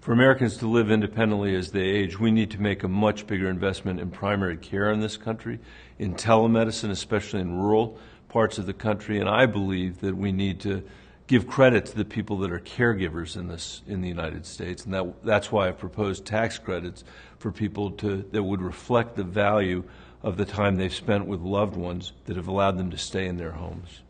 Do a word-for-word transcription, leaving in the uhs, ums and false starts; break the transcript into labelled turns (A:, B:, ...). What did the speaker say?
A: For Americans to live independently as they age, we need to make a much bigger investment in primary care in this country, in telemedicine, especially in rural parts of the country, and I believe that we need to give credit to the people that are caregivers in this in the United States, and that that's why I've proposed tax credits for people to that would reflect the value of the time they've spent with loved ones that have allowed them to stay in their homes.